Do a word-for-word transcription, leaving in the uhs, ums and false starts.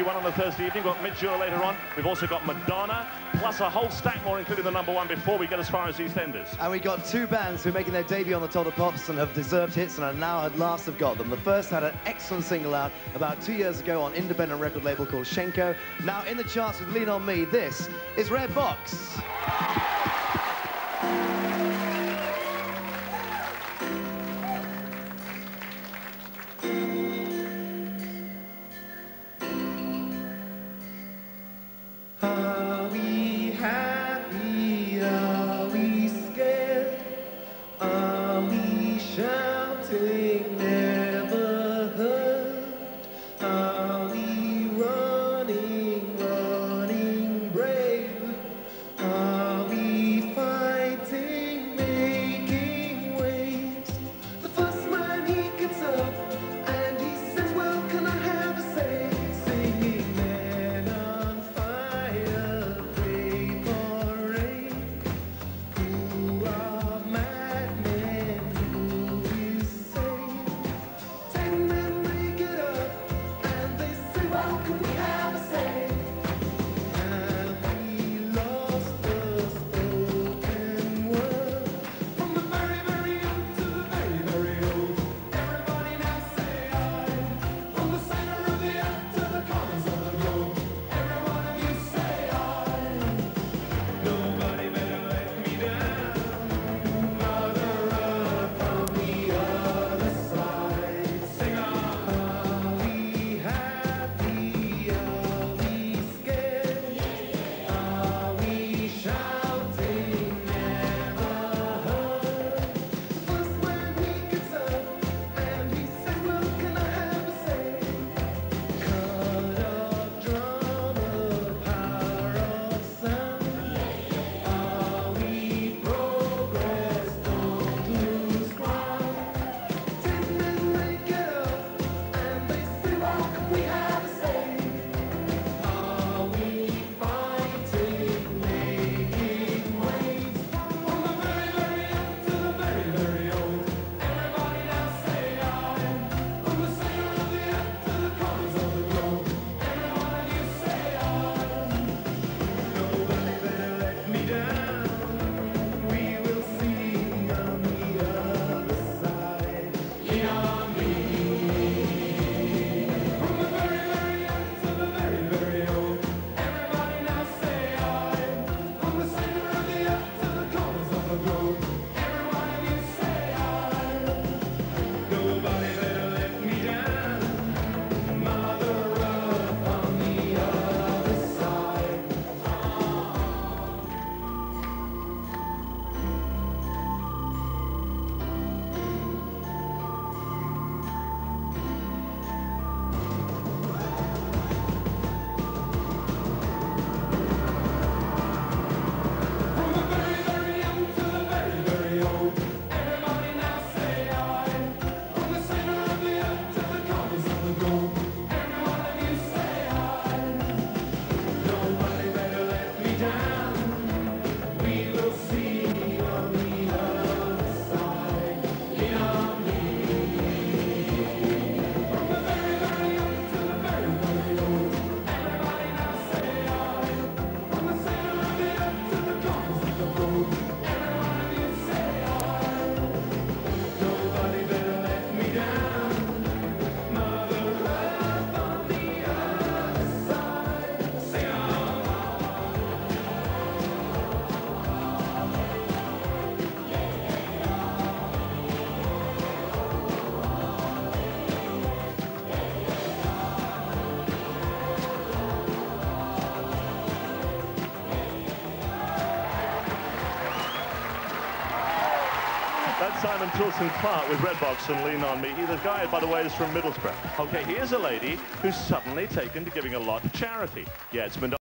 easy one on the Thursday evening. We've got Mid-Jewel later on. We've also got Madonna, plus a whole stack more, including the number one, before we get as far as EastEnders. And we got two bands who are making their debut on the Top of the Pops and have deserved hits and are now at last have got them. The first had an excellent single out about two years ago on independent record label called Shenko. Now in the charts with Lean On Me, this is Red Box. Are we happy? Are we scared? Are we shouting, never heard? Are we running, running brave? Are we fighting, making waves? The first man he gets up and he says, well, can I have a say? Singing men on fire, brave or brave. Who are madmen? Who is sane? Ten men they get up and they say, well, can we have a say? Have we lost the spoken word? From the very, very young to the very, very old, everybody now say I. From the center of the earth to the corners of the globe, every one of you say I. Nobody better let me down. Mother Earth on the other side. Sing on. Are we happy? Are we scared? Are we shouting, never heard? First when he gets up and he says, well, can I have a say? Cut of drama, power of sound. Are we progress? Don't lose ground. Ten men they get up and they say, well, can we have a say? Are we fighting, making waves? From the very, very young to the very, very old, everybody now say I. From the center of the earth to the corners of the globe, every one of you say I. Nobody better let me down. We will see on the other side. Lean on me. From the very, very young to the very, very old, everybody now say I. From the center of the earth to the corners of the globe, every one of you say I. Nobody better let me down. Mother Earth on the other side. From the very, very young to the very, very old, everybody now say I. From the center of the earth to the corners of the globe, every one of you say I. Nobody better let me down. We will see on the other side. Lean on me. From the very, very young to the very, very old, everybody now say I. From the center of the earth to the corners of the globe, every one of you say I. Nobody better let me down. Mother Earth on the other side. Sing on. That's Simon Tilson Clark with Red Box and Lean On Me. The guy, by the way, is from Middlesbrough. Okay, here's a lady who's suddenly taken to giving a lot to charity. Yeah, it's Madonna.